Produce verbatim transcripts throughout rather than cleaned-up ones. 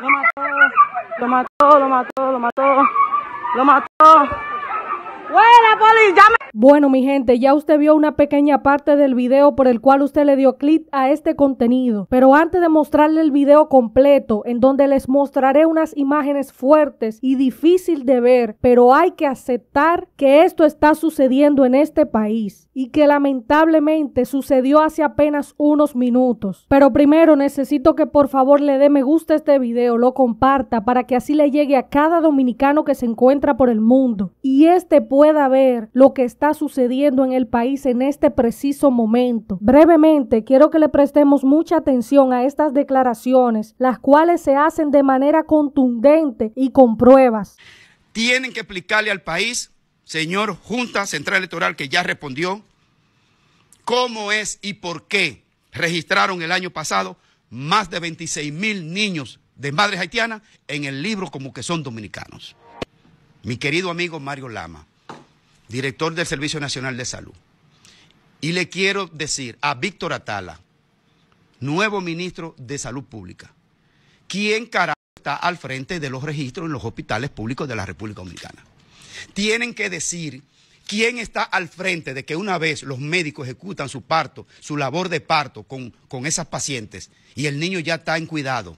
Lo mató, lo mató, lo mató, lo mató, lo mató. ¡Buena, poli! ¡Llame! Bueno, mi gente, ya usted vio una pequeña parte del video por el cual usted le dio clic a este contenido. Pero antes de mostrarle el video completo, en donde les mostraré unas imágenes fuertes y difícil de ver, pero hay que aceptar que esto está sucediendo en este país y que lamentablemente sucedió hace apenas unos minutos. Pero primero necesito que por favor le dé me gusta a este video, lo comparta para que así le llegue a cada dominicano que se encuentra por el mundo y este pueda ver lo que está sucediendo en el país en este preciso momento. Brevemente, quiero que le prestemos mucha atención a estas declaraciones, las cuales se hacen de manera contundente y con pruebas. Tienen que explicarle al país, señor Junta Central Electoral, que ya respondió, cómo es y por qué registraron el año pasado más de veintiséis mil niños de madres haitianas en el libro como que son dominicanos. Mi querido amigo Mario Lama, director del Servicio Nacional de Salud. Y le quiero decir a Víctor Atala, nuevo ministro de Salud Pública, ¿quién carajo está al frente de los registros en los hospitales públicos de la República Dominicana? Tienen que decir quién está al frente de que una vez los médicos ejecutan su parto, su labor de parto con, con esas pacientes y el niño ya está en cuidado.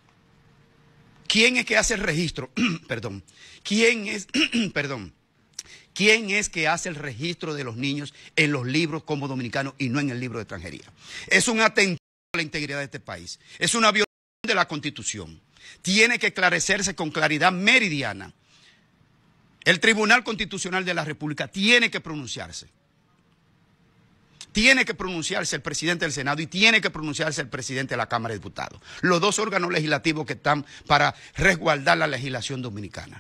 ¿Quién es que hace el registro? Perdón. ¿Quién es, perdón, quién es que hace el registro de los niños en los libros como dominicanos y no en el libro de extranjería? Es un atentado a la integridad de este país. Es una violación de la Constitución. Tiene que esclarecerse con claridad meridiana. El Tribunal Constitucional de la República tiene que pronunciarse. Tiene que pronunciarse el presidente del Senado y tiene que pronunciarse el presidente de la Cámara de Diputados. Los dos órganos legislativos que están para resguardar la legislación dominicana.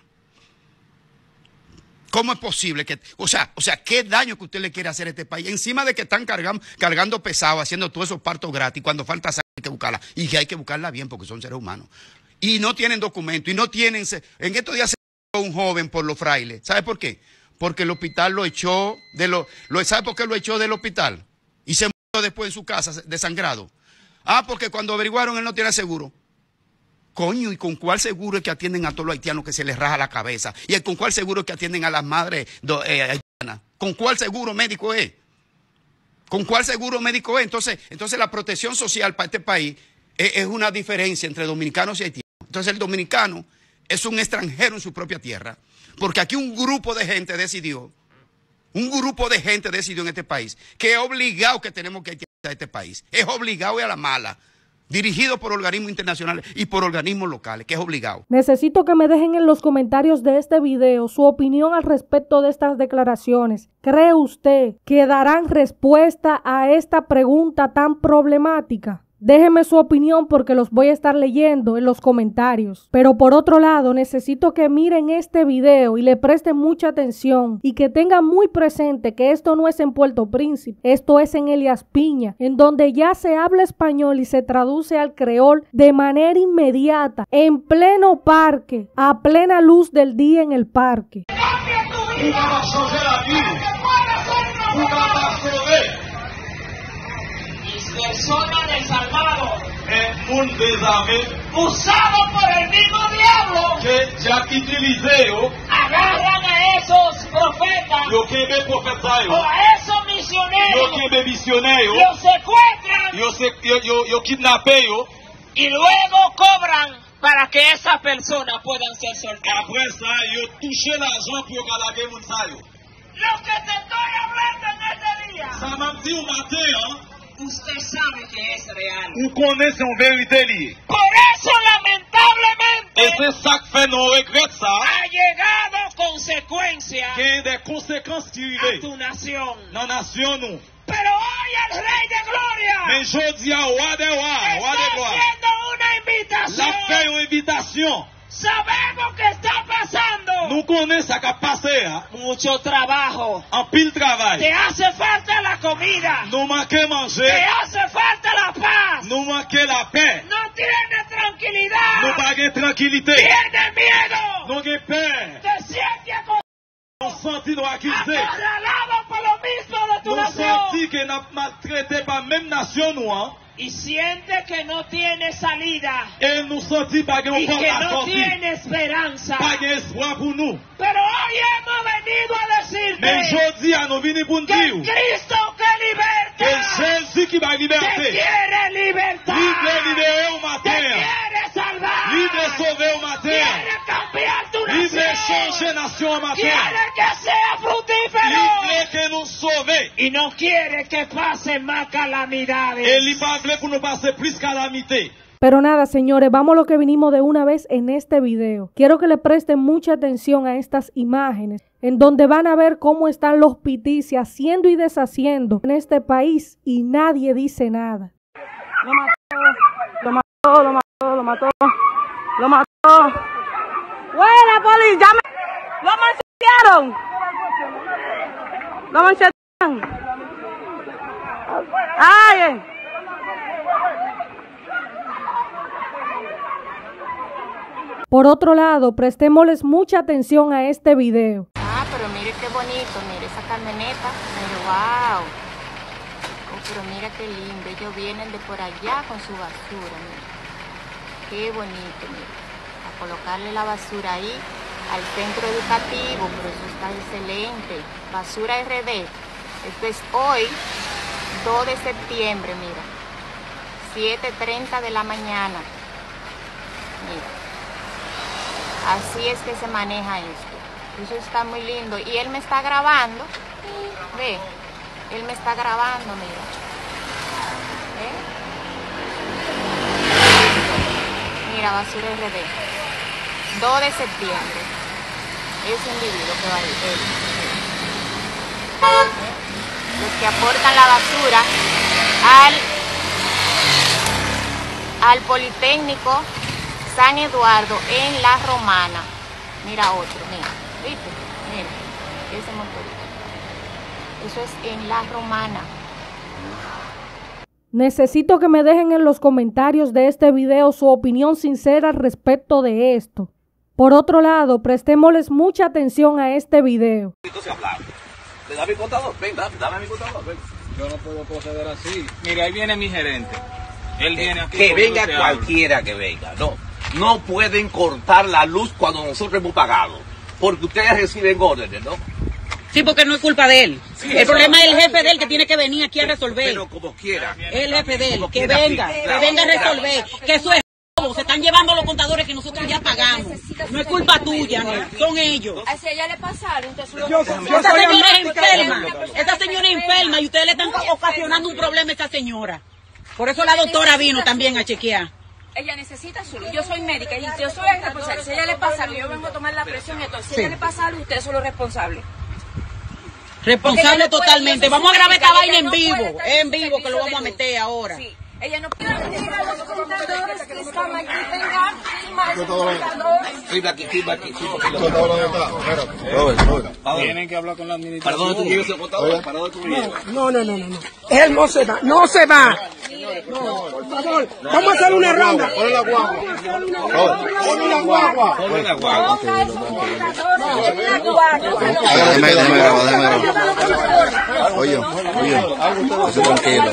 ¿Cómo es posible que, o sea, o sea, qué daño que usted le quiere hacer a este país? Encima de que están cargando, cargando pesado, haciendo todos esos partos gratis, cuando falta sangre hay que buscarla. Y que hay que buscarla bien porque son seres humanos. Y no tienen documento, y no tienen, en estos días se un joven por los frailes. ¿Sabe por qué? Porque el hospital lo echó, de lo, lo, ¿sabe por qué lo echó del hospital? Y se murió después en su casa desangrado. Ah, porque cuando averiguaron él no tiene seguro. Coño, ¿y con cuál seguro es que atienden a todos los haitianos que se les raja la cabeza? ¿Y con cuál seguro es que atienden a las madres eh, haitianas? ¿Con cuál seguro médico es? ¿Con cuál seguro médico es? Entonces, entonces la protección social para este país es, es una diferencia entre dominicanos y haitianos. Entonces el dominicano es un extranjero en su propia tierra, porque aquí un grupo de gente decidió, un grupo de gente decidió en este país, que es obligado que tenemos que ir a este país, es obligado y a la mala, dirigido por organismos internacionales y por organismos locales, que es obligado. Necesito que me dejen en los comentarios de este video su opinión al respecto de estas declaraciones. ¿Cree usted que darán respuesta a esta pregunta tan problemática? Déjeme su opinión porque los voy a estar leyendo en los comentarios. Pero por otro lado, necesito que miren este video y le presten mucha atención y que tengan muy presente que esto no es en Puerto Príncipe, esto es en Elías Piña, en donde ya se habla español y se traduce al creol de manera inmediata, en pleno parque, a plena luz del día en el parque. Personas desalmados, es un desarme usado por el mismo diablo que ya utilizó. Agarran a esos profetas yo que me profetayo, o a esos misioneros yo que me misioneros, los secuestran yo, se, yo, yo, yo kidnapeo y luego cobran para que esas personas puedan ser soltadas. Après ça, yo touché l'argent pour galaguer mon sayo. Lo que te estoy hablando en este día, ça m'a dit un matin, hein? Usted sabe que es real. Vous connaissez en vérité lié. Por eso, lamentablemente, ese sac fait no regret ça. Ha llegado consecuencia. Que de conséquences tirées. A tu nación. La nación nous. Pero hoy el Rey de Gloria. Mais je dis à roi de roi, roi de gloire. Está haciendo una invitación. La fait une invitation. Sabemos que está pasando. No conoce a que pasea. Mucho trabajo. En pile trabajo. Te hace falta la comida. No manque manger. Te hace falta la paz. No manque la paix. No tiene tranquilidad. No pague tranquilidad. Tiene miedo. No tiene peur. Te sientes con no senti no accusé. Acorralado por lo mismo de tu no nación. No senti que n'a maltraité par même nation noire. y siente que no tiene salida Et nous sentons pas y qu'on que porte à no sortir. tiene esperanza. Pas d'espoir pour nous. Pero hoy hemos venido a decirte Mais aujourd'hui, à nous venir pour nous que dire Cristo que que liberta Jésus qui va te liberter. quiere libertar, Libre, libéré au te matin. quiere salvar, Libre, sauvé au matin. quiere cambiar tu Libre, nación, changer nation au matin. quiere que sea fructífero Libre, que nous sauver. y no quiere que pasen más calamidades. Et il pas voulu pour nous passer plus calamité. Pero nada, señores, vamos a lo que vinimos de una vez en este video. Quiero que le presten mucha atención a estas imágenes, en donde van a ver cómo están los pitis haciendo y deshaciendo en este país y nadie dice nada. Lo mató, lo mató, lo mató, lo mató, lo mató. ¡Buena, poli! ¡Llame! ¡Lo mancharon! ¡Lo mancharon! ¡Ay! eh. Por otro lado, prestémosles mucha atención a este video. Ah, pero mire qué bonito, mire esa camioneta, pero wow. Oh, pero mira qué lindo, ellos vienen de por allá con su basura, mira. Qué bonito, mira. A colocarle la basura ahí al centro educativo, pero eso está excelente. Basura R D. Esto es hoy, dos de septiembre, mira. siete treinta de la mañana. Mira. Así es que se maneja esto. Eso está muy lindo. Y él me está grabando. Ve. Él me está grabando, mira. ¿Ve? Mira, basura R D. dos de septiembre. Ese individuo que va ahí. Él. ¿Ve? Los que aportan la basura al, al Politécnico San Eduardo en La Romana. Mira otro, mira, ¿viste? Mira, ese motorito. Eso es en La Romana. Necesito que me dejen en los comentarios de este video su opinión sincera respecto de esto. Por otro lado, prestémosles mucha atención a este video. ¿Le da mi contador? Ven, dame, dame mi contador, ven. Yo no puedo proceder así. Mire, ahí viene mi gerente. Él viene aquí. Que con venga usted cualquiera que venga, no. No pueden cortar la luz cuando nosotros hemos pagado, porque ustedes reciben órdenes, ¿no? Sí, porque no es culpa de él. Sí, el eso problema no. es el jefe de él que tiene que venir aquí a resolver. Pero como quiera. El jefe de él, Como que quiera, venga, sí, que claro, venga a claro. resolver. Que eso es robo. Se están llevando los contadores que nosotros ya pagamos. No es culpa tuya, no. Son ellos. Si a ella le pasa algo, usted solo... Esta señora es enferma. Esta señora es enferma y ustedes le están ocasionando un problema a esta señora. Por eso la doctora vino también a chequear. Ella necesita su luz. Yo soy médica y yo soy el responsable. Si a ella le pasa algo, yo vengo a tomar la presión y entonces si a ella le pasa algo, ustedes son los responsables. Responsable no puede, totalmente. yo soy Vamos a grabar médica, esta vaina ella en no vivo. puede estar En en vivo que lo servicio vamos a de meter ahora. Sí. Ella no puede decir a los contadores que están aquí, vengan, firma ese contador. Firma aquí, firma aquí, firma. Tienen que hablar con la administración. ¿Para dónde tú llevas el contador? ¿Para dónde tú lo llevas? No, no, no, no, no. Él no se va, no se va. No, por favor, vamos a hacer una ronda. Ponle la guagua. Ponle la guagua. Ponle la guagua. Ponga esos contadores en la guagua. Déjame, déjame grabar, déjame grabar. Oye, oye, eso tranquilo.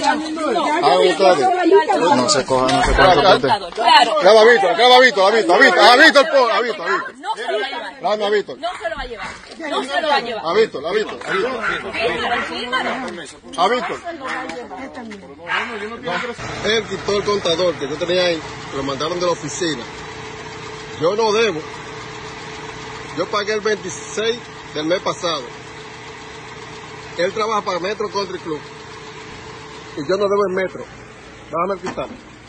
No se coja, no se coja. Graba a Víctor, graba a Víctor, a Víctor, a Víctor, a Víctor, a Víctor, a Víctor. No se lo va a llevar. Dame a Víctor. No se lo va a llevar. No se lo va a llevar. A Víctor, a Víctor, a Víctor. A Víctor. Él quitó el contador que yo tenía ahí, lo mandaron de la oficina. Yo no debo. Yo pagué el veintiséis del mes pasado. Él trabaja para Metro Country Club. Y yo no debo el metro. Déjame quitar.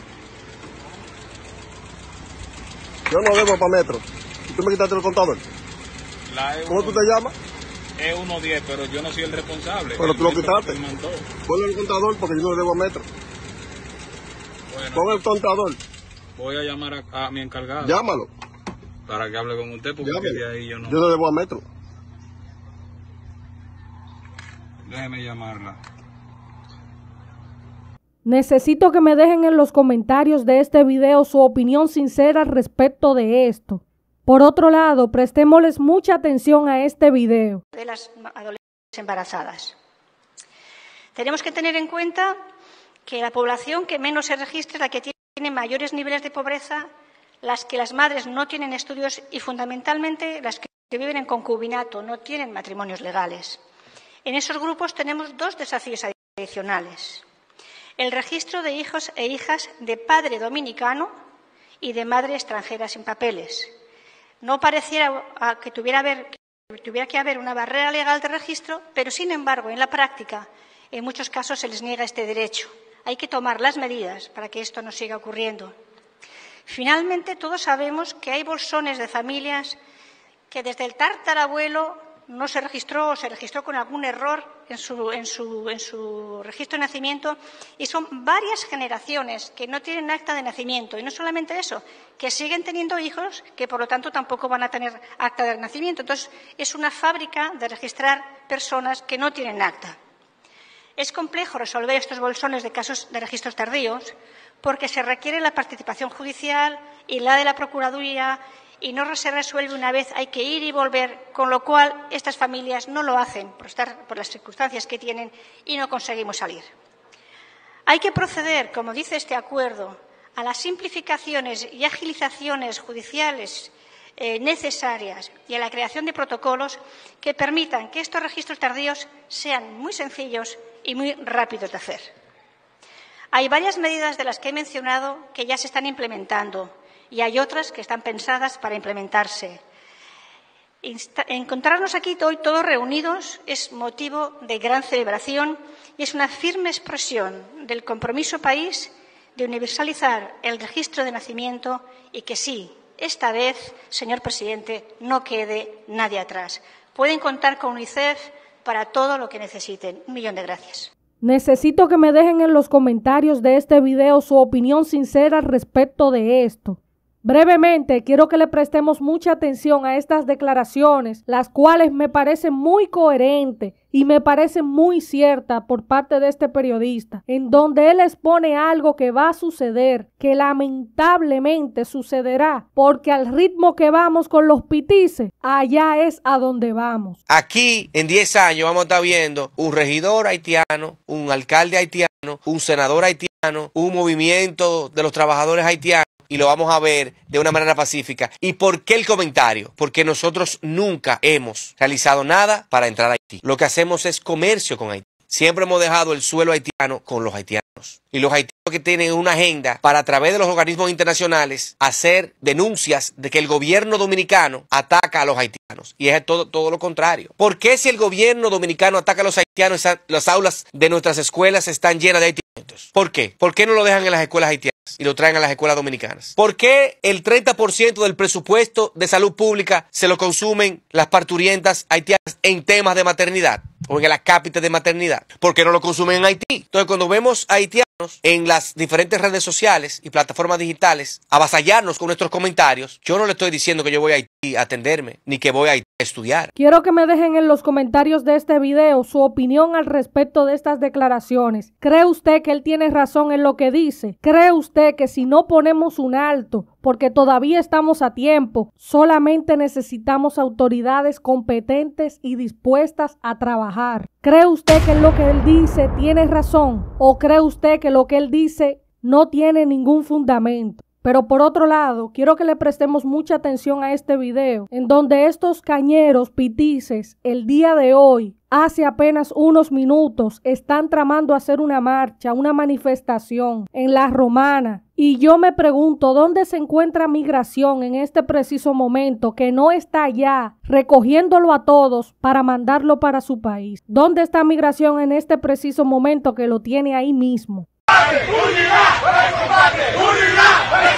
Yo no debo para Metro. ¿Y tú me quitaste el contador? La E ¿Cómo tú te llamas? E uno diez, pero yo no soy el responsable. Pero tú lo El quitaste. me mandó. Ponle el contador porque yo no debo a Metro. Bueno, Pon el contador. voy a llamar a, a mi encargado. Llámalo. Para que hable con usted, porque Llámalo. de ahí yo no. Yo no debo a Metro. Déjeme llamarla. Necesito que me dejen en los comentarios de este video su opinión sincera respecto de esto. Por otro lado, prestémosles mucha atención a este video. De las adolescentes embarazadas. Tenemos que tener en cuenta que la población que menos se registra es la que tiene mayores niveles de pobreza, las que las madres no tienen estudios y, fundamentalmente, las que viven en concubinato, no tienen matrimonios legales. En esos grupos tenemos dos desafíos adicionales. El registro de hijos e hijas de padre dominicano y de madre extranjera sin papeles. No pareciera que tuviera, haber, que tuviera que haber una barrera legal de registro, pero, sin embargo, en la práctica, en muchos casos se les niega este derecho. Hay que tomar las medidas para que esto no siga ocurriendo. Finalmente, todos sabemos que hay bolsones de familias que desde el tatarabuelo no se registró o se registró con algún error en su, en su, en su registro de nacimiento, y son varias generaciones que no tienen acta de nacimiento. Y no solamente eso, que siguen teniendo hijos que, por lo tanto, tampoco van a tener acta de nacimiento. Entonces, es una fábrica de registrar personas que no tienen acta. Es complejo resolver estos bolsones de casos de registros tardíos porque se requiere la participación judicial y la de la Procuraduría, y no se resuelve una vez, hay que ir y volver, con lo cual estas familias no lo hacen por, estar, por las circunstancias que tienen y no conseguimos salir. Hay que proceder, como dice este acuerdo, a las simplificaciones y agilizaciones judiciales eh, necesarias y a la creación de protocolos que permitan que estos registros tardíos sean muy sencillos y muy rápidos de hacer. Hay varias medidas de las que he mencionado que ya se están implementando y hay otras que están pensadas para implementarse. Encontrarnos aquí hoy todos reunidos es motivo de gran celebración y es una firme expresión del compromiso país de universalizar el registro de nacimiento y que sí, esta vez, señor presidente, no quede nadie atrás. Pueden contar con UNICEF para todo lo que necesiten. Un millón de gracias. Necesito que me dejen en los comentarios de este video su opinión sincera al respecto de esto. Brevemente, quiero que le prestemos mucha atención a estas declaraciones, las cuales me parecen muy coherentes y me parecen muy ciertas por parte de este periodista, en donde él expone algo que va a suceder, que lamentablemente sucederá, porque al ritmo que vamos con los pitices, allá es a donde vamos. Aquí, en diez años, vamos a estar viendo un regidor haitiano, un alcalde haitiano, un senador haitiano, un movimiento de los trabajadores haitianos, y lo vamos a ver de una manera pacífica. ¿Y por qué el comentario? Porque nosotros nunca hemos realizado nada para entrar a Haití. Lo que hacemos es comercio con Haití. Siempre hemos dejado el suelo haitiano con los haitianos. Y los haitianos que tienen una agenda para, a través de los organismos internacionales, hacer denuncias de que el gobierno dominicano ataca a los haitianos. Y es todo, todo lo contrario. ¿Por qué, si el gobierno dominicano ataca a los haitianos, las aulas de nuestras escuelas están llenas de haitianos? ¿Por qué? ¿Por qué no lo dejan en las escuelas haitianas y lo traen a las escuelas dominicanas? ¿Por qué el treinta por ciento del presupuesto de salud pública se lo consumen las parturientas haitianas en temas de maternidad o en las cápitas de maternidad? ¿Por qué no lo consumen en Haití? Entonces, cuando vemos haitianos en las diferentes redes sociales y plataformas digitales avasallarnos con nuestros comentarios, yo no le estoy diciendo que yo voy a Haití a atenderme, ni que voy a Haití a estudiar. Quiero que me dejen en los comentarios de este video su opinión al respecto de estas declaraciones. ¿Cree usted que él tiene razón en lo que dice? ¿Cree usted que si no ponemos un alto, porque todavía estamos a tiempo, solamente necesitamos autoridades competentes y dispuestas a trabajar? ¿Cree usted que lo que él dice tiene razón? ¿O cree usted que lo que él dice no tiene ningún fundamento? Pero por otro lado, quiero que le prestemos mucha atención a este video, en donde estos cañeros pitices, el día de hoy, hace apenas unos minutos, están tramando hacer una marcha, una manifestación en La Romana. Y yo me pregunto, ¿dónde se encuentra Migración en este preciso momento, que no está allá recogiéndolo a todos para mandarlo para su país? ¿Dónde está Migración en este preciso momento que lo tiene ahí mismo? ¡Unidad! ¡Unidad!